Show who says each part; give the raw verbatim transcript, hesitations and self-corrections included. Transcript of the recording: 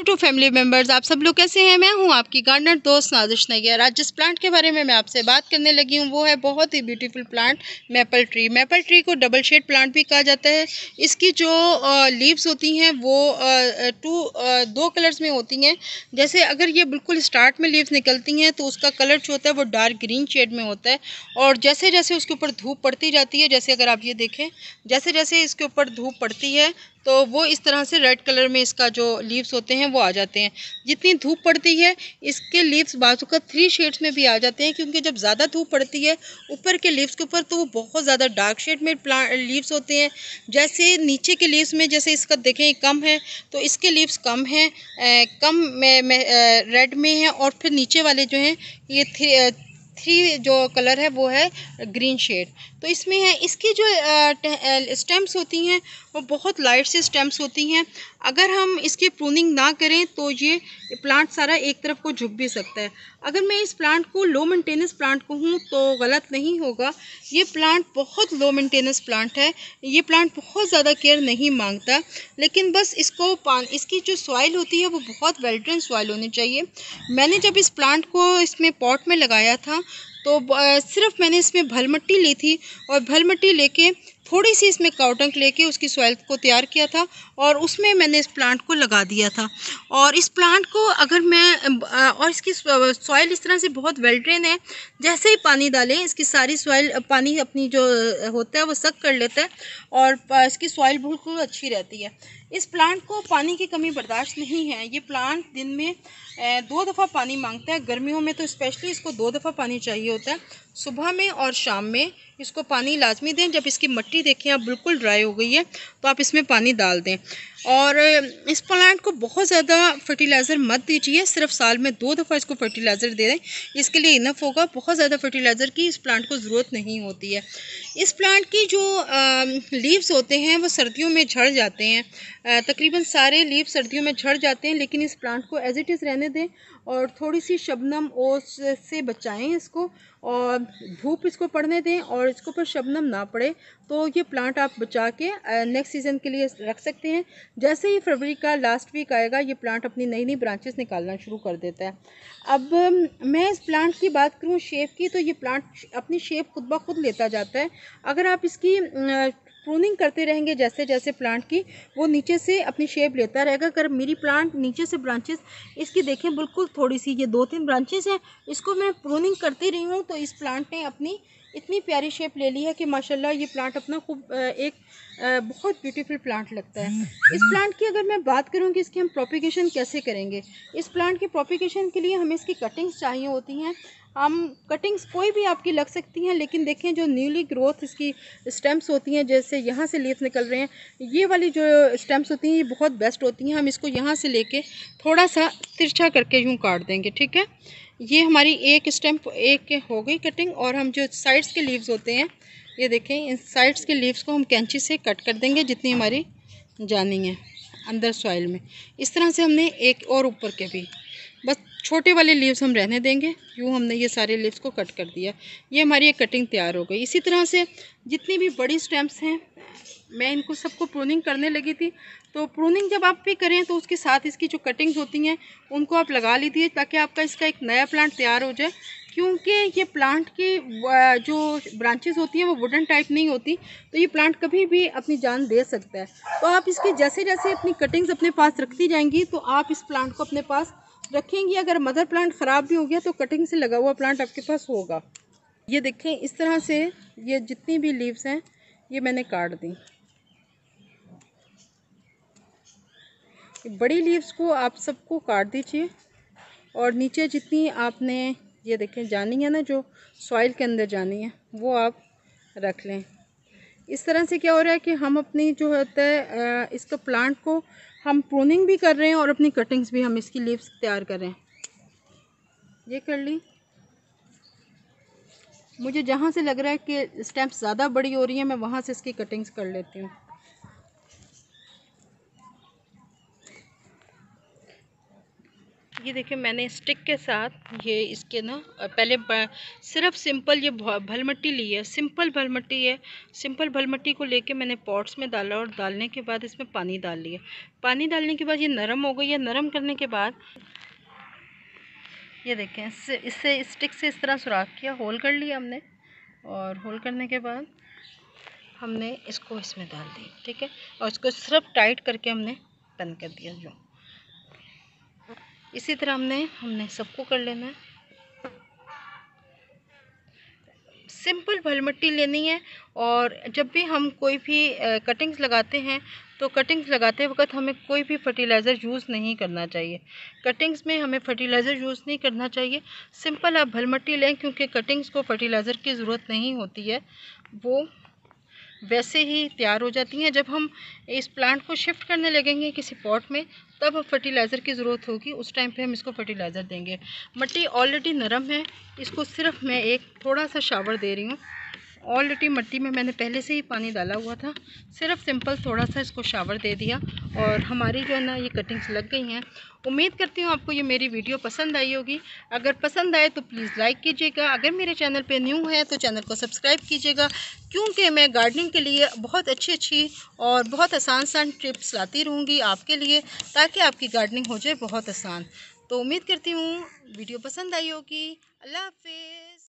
Speaker 1: To family members, आप सब लोग कैसे हैं। मैं हूं आपकी गार्डनर दोस्त नाज़िश नैयर। आज जिस प्लांट के बारे में मैं आपसे बात करने लगी हूं वो है बहुत ही beautiful plant maple tree. Maple tree को डबल शेड प्लांट भी कहा जाता है। इसकी जो लीव्स होती हैं वो टू दो कलर्स में होती हैं। जैसे अगर ये बिल्कुल स्टार्ट में लीव्स निकलती हैं तो उसका कलर जो होता है वो डार्क ग्रीन शेड में होता है, और जैसे जैसे उसके ऊपर धूप पड़ती जाती है, जैसे अगर आप ये देखें, जैसे जैसे इसके ऊपर धूप पड़ती है तो वो इस तरह से रेड कलर में इसका जो लीव्स होते हैं वो आ जाते हैं। जितनी धूप पड़ती है इसके लीव्स बाजू का थ्री शेड्स में भी आ जाते हैं, क्योंकि जब ज़्यादा धूप पड़ती है ऊपर के लीव्स के ऊपर तो वो बहुत ज़्यादा डार्क शेड में प्लांट लीव्स होते हैं। जैसे नीचे के लीव्स में जैसे इसका देखें कम है तो इसके लीव्स कम हैं, कम में, में रेड में है, और फिर नीचे वाले जो हैं ये थ्री थ्री जो कलर है वो है ग्रीन शेड। तो इसमें है इसकी जो स्टेम्स होती हैं वो बहुत लाइट से स्टेम्स होती हैं। अगर हम इसकी प्रूनिंग ना करें तो ये प्लांट सारा एक तरफ को झुक भी सकता है। अगर मैं इस प्लांट को लो मेंटेनेंस प्लांट कहूँ तो गलत नहीं होगा। ये प्लांट बहुत लो मेंटेनेंस प्लांट है। ये प्लांट बहुत ज़्यादा केयर नहीं मांगता, लेकिन बस इसको पान इसकी जो सॉइल होती है वो बहुत वेल ड्रेन सॉइल होनी चाहिए। मैंने जब इस प्लांट को इसमें पॉट में लगाया था तो सिर्फ मैंने इसमें भल मिट्टी ली थी, और भल मिट्टी लेके थोड़ी सी इसमें काउडंक लेके उसकी सॉइल को तैयार किया था और उसमें मैंने इस प्लांट को लगा दिया था। और इस प्लांट को अगर मैं और इसकी सॉइल इस तरह से बहुत वेल ड्रेन है, जैसे ही पानी डालें इसकी सारी सॉइल पानी अपनी जो होता है वो सक कर लेता है और इसकी सॉइल बिल्कुल अच्छी रहती है। इस प्लांट को पानी की कमी बर्दाश्त नहीं है। ये प्लांट दिन में दो दफ़ा पानी मांगता है। गर्मियों में तो स्पेशली इसको दो दफ़ा पानी चाहिए होता है, सुबह में और शाम में इसको पानी लाजमी दें। जब इसकी मिट्टी देखें आप बिल्कुल ड्राई हो गई है तो आप इसमें पानी डाल दें। और इस प्लांट को बहुत ज़्यादा फर्टिलाइज़र मत दीजिए, सिर्फ साल में दो दफ़ा इसको फर्टिलाइज़र दे दें, इसके लिए इनफ होगा। बहुत ज़्यादा फर्टिलाइज़र की इस प्लांट को ज़रूरत नहीं होती है। इस प्लांट की जो लीव्स होते हैं वो सर्दियों में झड़ जाते हैं, तकरीबन सारे लीव सर्दियों में झड़ जाते हैं, लेकिन इस प्लांट को एज इट इज़ रहने दें और थोड़ी सी शबनम ओस से बचाएं इसको, और धूप इसको पड़ने दें और इसको पर शबनम ना पड़े तो ये प्लांट आप बचा के नेक्स्ट सीज़न के लिए रख सकते हैं। जैसे ही फरवरी का लास्ट वीक आएगा ये प्लांट अपनी नई नई ब्रांचेस निकालना शुरू कर देता है। अब मैं इस प्लांट की बात करूँ शेप की, तो ये प्लांट अपनी शेप खुद ब खुद लेता जाता है। अगर आप इसकी प्रूनिंग करते रहेंगे जैसे जैसे प्लांट की, वो नीचे से अपनी शेप लेता रहेगा। अगर मेरी प्लांट नीचे से ब्रांचेस इसकी देखें बिल्कुल थोड़ी सी, ये दो तीन ब्रांचेस हैं, इसको मैं प्रूनिंग करती रही हूँ तो इस प्लांट ने अपनी इतनी प्यारी शेप ले ली है कि माशाल्लाह ये प्लांट अपना खूब एक बहुत ब्यूटीफुल प्लांट लगता है। इस प्लांट की अगर मैं बात करूँ कि इसकी हम प्रोपिगेशन कैसे करेंगे, इस प्लांट की प्रोपिगेशन के लिए हमें इसकी कटिंग्स चाहिए होती हैं। हम कटिंग्स कोई भी आपकी लग सकती हैं, लेकिन देखें जो न्यूली ग्रोथ इसकी स्टेम्स होती हैं, जैसे यहाँ से लीफ निकल रहे हैं, ये वाली जो स्टेम्स होती हैं ये बहुत बेस्ट होती हैं। हम इसको यहाँ से लेके थोड़ा सा तिरछा करके यूँ काट देंगे, ठीक है। ये हमारी एक स्टेम्प एक हो गई कटिंग, और हम जो साइड्स के लीव्स होते हैं ये देखें, इन साइड्स के लीव्स को हम कैंची से कट कर देंगे जितनी हमारी जानी है अंदर सॉइल में। इस तरह से हमने एक और ऊपर के भी, बस छोटे वाले लीव्स हम रहने देंगे। यूँ हमने ये सारे लीव्स को कट कर दिया, ये हमारी एक कटिंग तैयार हो गई। इसी तरह से जितनी भी बड़ी स्टेम्स हैं मैं इनको सबको प्रूनिंग करने लगी थी। तो प्रूनिंग जब आप भी करें तो उसके साथ इसकी जो कटिंग्स होती हैं उनको आप लगा लीजिए, ताकि आपका इसका एक नया प्लांट तैयार हो जाए। क्योंकि ये प्लांट की जो ब्रांचेस होती हैं वो वुडन टाइप नहीं होती, तो ये प्लांट कभी भी अपनी जान दे सकता है। तो आप इसकी जैसे जैसे अपनी कटिंग्स अपने पास रखती जाएंगी तो आप इस प्लांट को अपने पास रखेंगी। अगर मदर प्लांट ख़राब भी हो गया तो कटिंग से लगा हुआ प्लांट आपके पास होगा। ये देखें इस तरह से ये जितनी भी लीव्स हैं ये मैंने काट दी। बड़ी लीव्स को आप सबको काट दीजिए, और नीचे जितनी आपने ये देखें जानी है ना, जो सॉइल के अंदर जानी है वो आप रख लें। इस तरह से क्या हो रहा है कि हम अपनी जो होता है इसका प्लांट को हम प्रूनिंग भी कर रहे हैं और अपनी कटिंग्स भी हम इसकी लीव्स तैयार कर रहे हैं। ये कर ली। मुझे जहाँ से लग रहा है कि स्टेम्स ज़्यादा बड़ी हो रही हैं मैं वहाँ से इसकी कटिंग्स कर लेती हूँ। ये देखिए मैंने स्टिक के साथ ये इसके ना पहले सिर्फ सिंपल ये भल मिट्टी ली है, सिंपल भल मिट्टी है। सिंपल भल मिट्टी को लेके मैंने पॉट्स में डाला और डालने के बाद इसमें पानी डाल लिया। पानी डालने के बाद ये नरम हो गई है। नरम करने के बाद ये देखें इससे इससे स्टिक से इस तरह सुराख किया, होल कर लिया हमने। और होल करने के बाद हमने इसको इसमें डाल दिया, ठीक है। और इसको सिर्फ टाइट करके हमने बंद कर दिया। जो इसी तरह हमने हमने सबको कर लेना है। सिंपल भल मिट्टी लेनी है। और जब भी हम कोई भी कटिंग्स लगाते हैं तो कटिंग्स लगाते वक्त हमें कोई भी फर्टिलाइज़र यूज़ नहीं करना चाहिए। कटिंग्स में हमें फर्टिलाइज़र यूज़ नहीं करना चाहिए। सिंपल आप भल मिट्टी लें, क्योंकि कटिंग्स को फर्टिलाइज़र की ज़रूरत नहीं होती है, वो वैसे ही तैयार हो जाती हैं। जब हम इस प्लांट को शिफ्ट करने लगेंगे किसी पॉट में, तब अब फर्टिलाइज़र की ज़रूरत होगी। उस टाइम पे हम इसको फर्टिलाइज़र देंगे। मिट्टी ऑलरेडी नरम है, इसको सिर्फ मैं एक थोड़ा सा शावर दे रही हूँ। ऑलरेडी मिट्टी में मैंने पहले से ही पानी डाला हुआ था, सिर्फ सिंपल थोड़ा सा इसको शावर दे दिया और हमारी जो है ना ये कटिंग्स लग गई हैं। उम्मीद करती हूँ आपको ये मेरी वीडियो पसंद आई होगी। अगर पसंद आए तो प्लीज़ लाइक कीजिएगा। अगर मेरे चैनल पे न्यू है तो चैनल को सब्सक्राइब कीजिएगा, क्योंकि मैं गार्डनिंग के लिए बहुत अच्छी अच्छी और बहुत आसान आसान टिप्स लाती रहूँगी आपके लिए, ताकि आपकी गार्डनिंग हो जाए बहुत आसान। तो उम्मीद करती हूँ वीडियो पसंद आई होगी। अल्लाह हाफिज़।